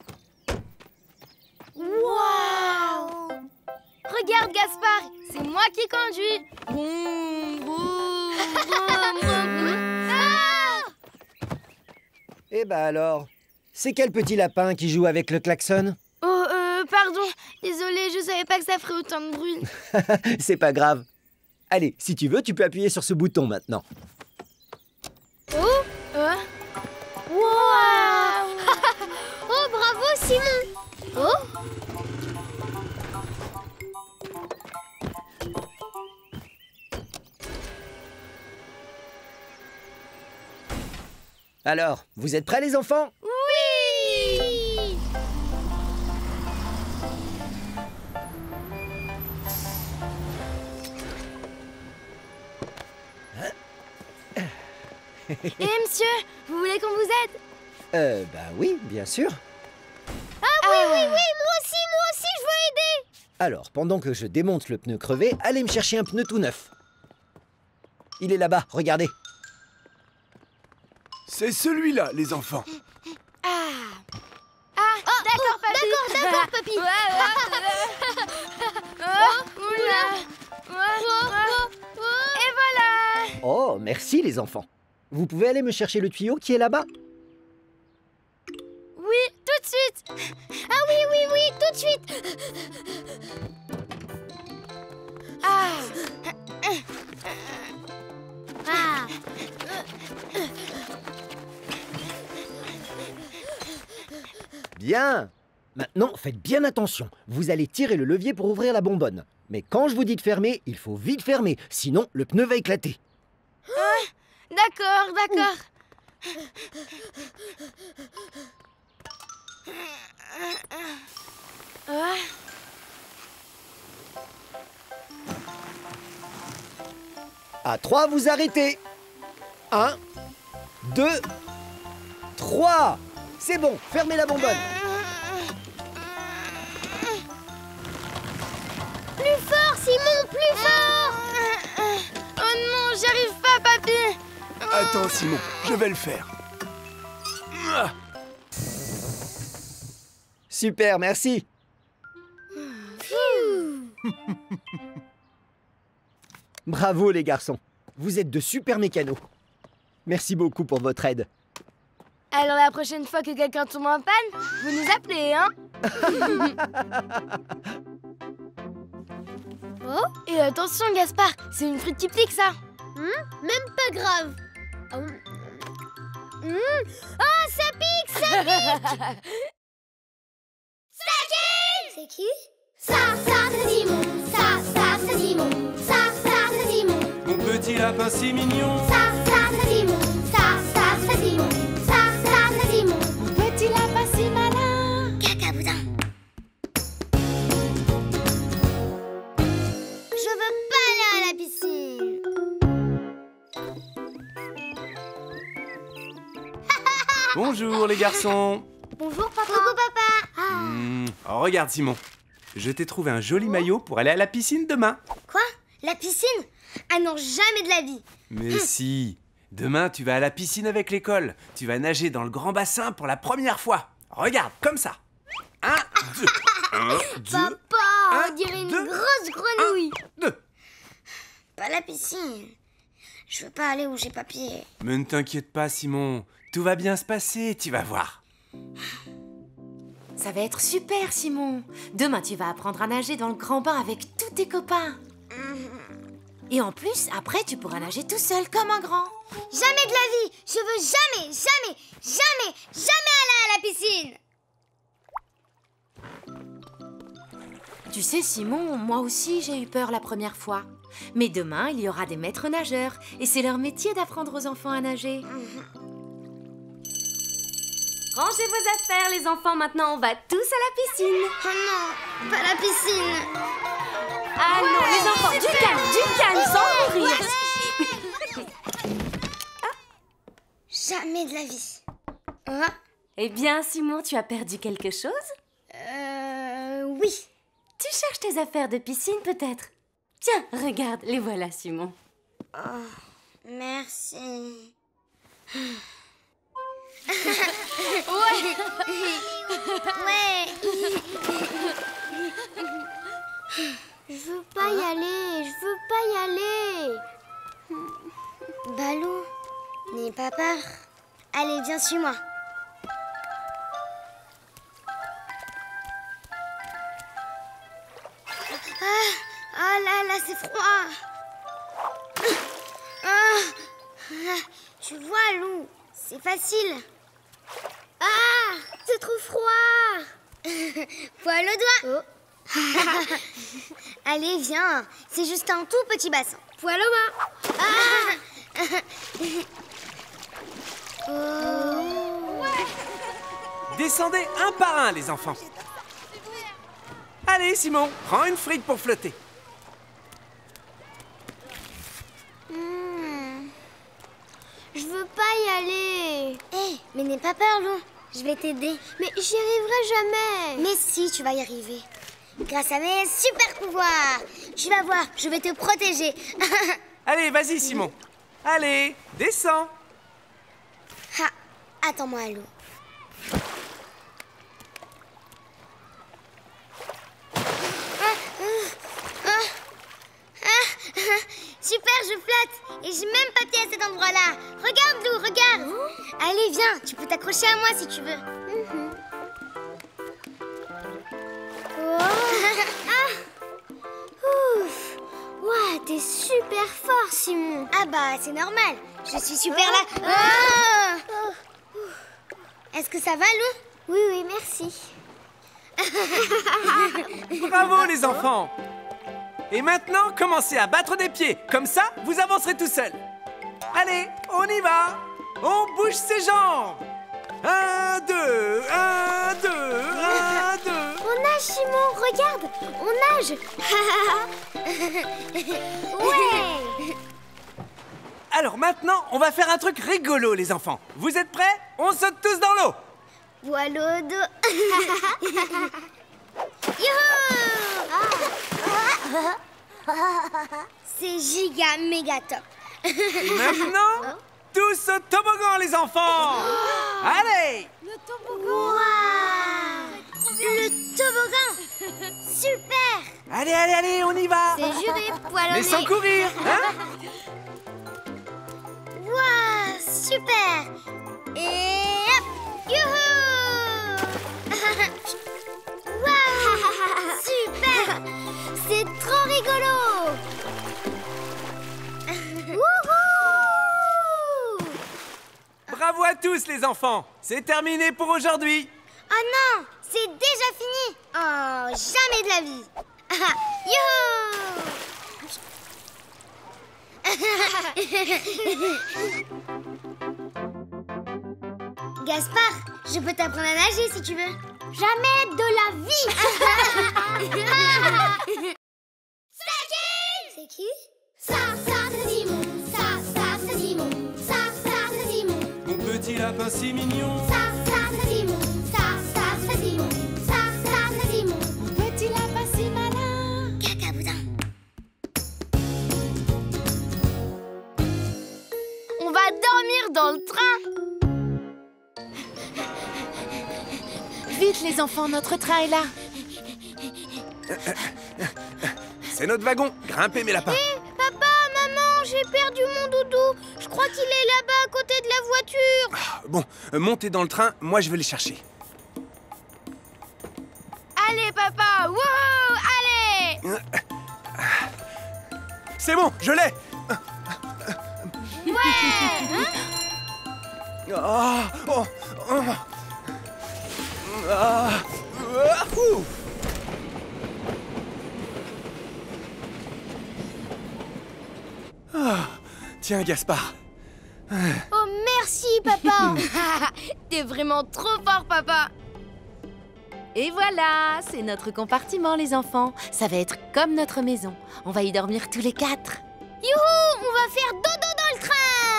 Waouh! Regarde, Gaspard, c'est moi qui conduis. Vroom, vroom. Eh ben alors, c'est quel petit lapin qui joue avec le klaxon? Oh, pardon. Désolée, je savais pas que ça ferait autant de bruit. C'est pas grave. Allez, si tu veux, tu peux appuyer sur ce bouton maintenant. Oh, Wow. Oh, bravo, Simon. Oh. Alors, vous êtes prêts les enfants? Oui. Et monsieur, vous voulez qu'on vous aide? Bah oui, bien sûr. Oui, moi aussi, je veux aider. Alors, pendant que je démonte le pneu crevé, allez me chercher un pneu tout neuf. Il est là-bas, regardez. C'est celui-là, les enfants. D'accord, papy. D'accord, papy. Et voilà. Oh, merci les enfants. Vous pouvez aller me chercher le tuyau qui est là-bas? Oui, tout de suite. Ah oui, tout de suite. Ah. Bien. Maintenant, faites bien attention. Vous allez tirer le levier pour ouvrir la bonbonne. Mais quand je vous dis de fermer, il faut vite fermer. Sinon, le pneu va éclater. D'accord. À 3, vous arrêtez. 1, 2, 3. C'est bon, fermez la bonbonne. Plus fort, Simon, plus fort. Oh non, j'y arrive pas, papy. Attends, Simon, je vais le faire. Super, merci. Bravo les garçons. Vous êtes de super mécanos. Merci beaucoup pour votre aide. Alors la prochaine fois que quelqu'un tombe en panne, vous nous appelez, hein? Oh, et attention Gaspard, c'est une frite qui pique ça. Même pas grave. Ah, ça pique. C'est qui? Ça, c'est Simon. Ça, c'est Simon. Ça, c'est Simon. Mon petit lapin si mignon. Ça, c'est Simon. Ça, c'est Simon. Ça, c'est Simon. Mon petit lapin si malin. Cacaboudin. Je veux pas aller à la piscine. Bonjour les garçons. Bonjour, papa. Coucou, papa. Oh, regarde Simon. Je t'ai trouvé un joli maillot pour aller à la piscine demain. Quoi? La piscine? Ah non, jamais de la vie. Mais si. Demain, tu vas à la piscine avec l'école. Tu vas nager dans le grand bassin pour la première fois. Regarde, comme ça. 1, 2. 1, 2. Papa, on dirait une grosse grenouille. 2. Pas la piscine. Je veux pas aller où j'ai pas pied. Mais ne t'inquiète pas, Simon. Tout va bien se passer, tu vas voir. Ça va être super, Simon. Demain, tu vas apprendre à nager dans le grand bain avec tous tes copains. Et en plus, après, tu pourras nager tout seul comme un grand. Jamais de la vie. Je veux jamais aller à la piscine. Tu sais, Simon, moi aussi, j'ai eu peur la première fois. Mais demain, il y aura des maîtres nageurs. Et c'est leur métier d'apprendre aux enfants à nager. Rangez vos affaires, les enfants. Maintenant, on va tous à la piscine. Oh non, pas la piscine. Allons, les enfants, du calme, sans courir. Jamais de la vie. Eh bien, Simon, tu as perdu quelque chose? Oui. Tu cherches tes affaires de piscine, peut-être? Tiens, regarde, les voilà, Simon. Oh, merci. Ouais. Je veux pas y aller. Balou, n'aie pas peur. Allez, viens, suis-moi. Ah là là, c'est froid. Tu vois, Lou, c'est facile. Ah, c'est trop froid. Poil au doigt. Allez, viens. C'est juste un tout petit bassin. Poil aux mains. Descendez un par un, les enfants. Allez, Simon, prends une frite pour flotter. Je veux pas y aller. Hé, mais n'aie pas peur, Lou. Je vais t'aider. Mais j'y arriverai jamais. Mais si, tu vas y arriver. Grâce à mes super pouvoirs. Tu vas voir, je vais te protéger. Allez, vas-y, Simon. Allez, descends. Ah, attends-moi, Lou. Super, je flotte. Et j'ai même pas pied à cet endroit-là. Regarde, Lou, regarde. Allez, viens, tu peux t'accrocher à moi si tu veux. Ouf. Ouah, t'es super fort, Simon. Ah bah, c'est normal. Je suis super là. Est-ce que ça va, Lou? Oui, oui, merci. Bravo, les enfants. Et maintenant, commencez à battre des pieds. Comme ça, vous avancerez tout seul. Allez, on y va. On bouge ses jambes. 1, 2, 1, 2, 1, 2. On nage, Simon, regarde. On nage. Ouais. Alors maintenant, on va faire un truc rigolo, les enfants. Vous êtes prêts? On saute tous dans l'eau. Poil au dos. Youhou! C'est giga méga top. Et maintenant, tous au toboggan, les enfants. Allez! Le toboggan. Le toboggan. Super. Allez, allez, allez, on y va. C'est juré, poil au Mais nez. sans courir, hein? Waouh, super. Et hop, youhou. Waouh, super. C'est trop rigolo. Wouhou. Bravo à tous, les enfants. C'est terminé pour aujourd'hui. Oh non, c'est déjà fini. Oh, jamais de la vie. Youhou. Gaspard, je peux t'apprendre à nager si tu veux. Jamais de la vie. C'est qui? Ça, c'est Simon. Ça, c'est Simon. Ça, c'est Simon. Mon petit lapin si mignon. Ça, c'est Simon. Ça, c'est Simon. Ça, c'est Simon. Mon petit lapin si malin. Cacaboudin. On va dormir dans le train. Vite, les enfants, notre train est là. C'est notre wagon. Grimpez, mes lapins. Hé, papa, maman, j'ai perdu mon doudou. Je crois qu'il est là-bas à côté de la voiture. Bon, montez dans le train. Moi, je vais les chercher. Allez, papa. Wouhou, allez. C'est bon, je l'ai. Ouais. Ah, oh, oh. Ah, ouh. Ah, tiens, Gaspard. Oh, merci, papa. T'es vraiment trop fort, papa. Et voilà, c'est notre compartiment, les enfants. Ça va être comme notre maison. On va y dormir tous les 4. Youhou, on va faire dodo dans le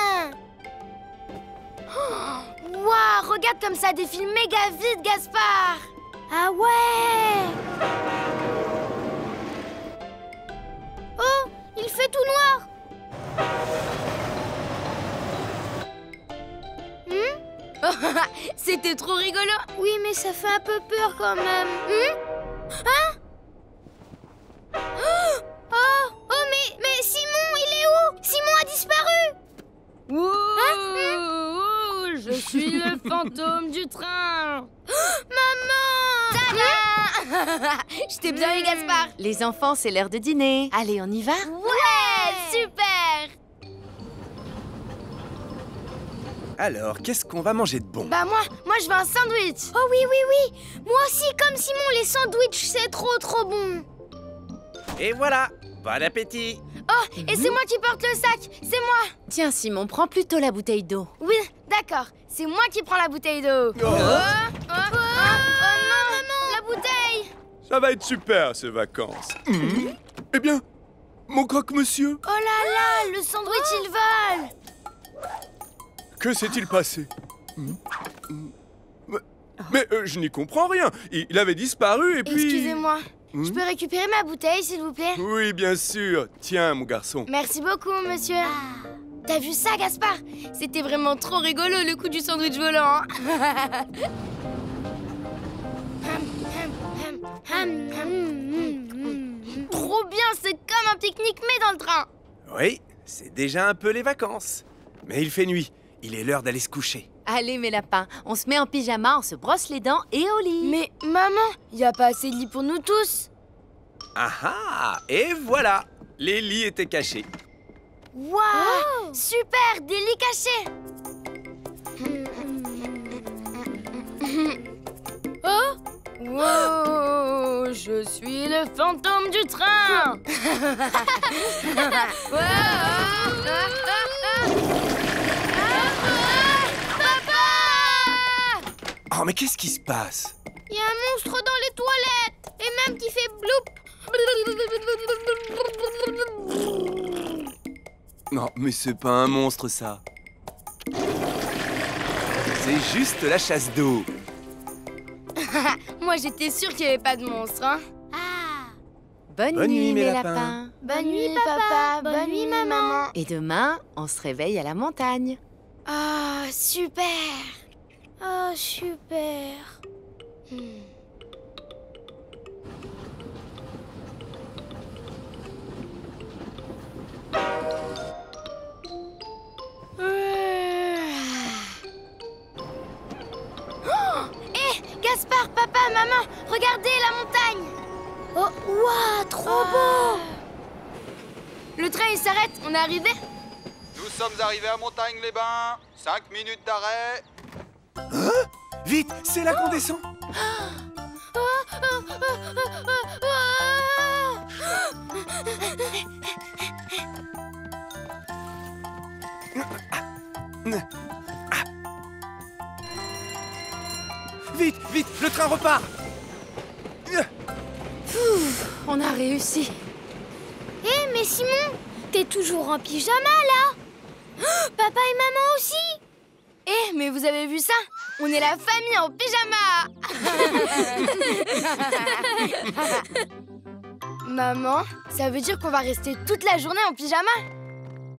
train. Waouh, regarde comme ça défile méga vite, Gaspard. Ah ouais. Oh, il fait tout noir. C'était trop rigolo. Oui, mais ça fait un peu peur quand même. Hein? Oh, mais Simon, il est où? Simon a disparu. fantôme du train. Maman! Tada! Je t'ai bien eu, Gaspard. Les enfants, c'est l'heure de dîner. Allez, on y va? Ouais, super. Alors, qu'est-ce qu'on va manger de bon? Bah moi je veux un sandwich. Oh oui, oui, oui. Moi aussi, comme Simon, les sandwichs, c'est trop bon. Et voilà, bon appétit. Oh, et c'est moi qui porte le sac. C'est moi. Tiens, Simon, prends plutôt la bouteille d'eau. Oui, d'accord. C'est moi qui prends la bouteille d'eau. Oh non, la bouteille. Ça va être super, ces vacances. Eh bien, mon croque-monsieur, Oh là là, le sandwich, il vole. que s'est-il passé? Mais je n'y comprends rien. Il avait disparu et puis... Excusez-moi. Je peux récupérer ma bouteille, s'il vous plaît? Oui, bien sûr. Tiens, mon garçon. Merci beaucoup, monsieur. T'as vu ça, Gaspard? C'était vraiment trop rigolo, le coup du sandwich volant. Trop bien, c'est comme un pique-nique, mais dans le train. Oui, c'est déjà un peu les vacances. Mais il fait nuit. Il est l'heure d'aller se coucher. Allez, mes lapins, on se met en pyjama, on se brosse les dents et au lit. Mais maman, y a pas assez de lit pour nous tous. Ah ah! Et voilà! Les lits étaient cachés. Waouh, super, des lits cachés. Oh, wow, je suis le fantôme du train. Oh, mais qu'est-ce qui se passe? Il y a un monstre dans les toilettes. Et même qui fait bloup. Non, mais c'est pas un monstre, ça. C'est juste la chasse d'eau. Moi, j'étais sûre qu'il n'y avait pas de monstre, hein. Bonne nuit, mes lapins. Bonne nuit, papa. Bonne nuit, maman. Et demain, on se réveille à la montagne. Ah, super. Oh, super. Gaspard, papa, maman, regardez la montagne. Oh, waouh, trop beau. Le train, il s'arrête, on est arrivé. Nous sommes arrivés à Montagne-les-Bains. 5 minutes d'arrêt. Hein? Vite, c'est là qu'on descend. Vite, vite, le train repart. On a réussi. Eh, mais Simon, t'es toujours en pyjama, là. Papa et maman aussi. Eh, mais vous avez vu ça? On est la famille en pyjama. Maman, ça veut dire qu'on va rester toute la journée en pyjama?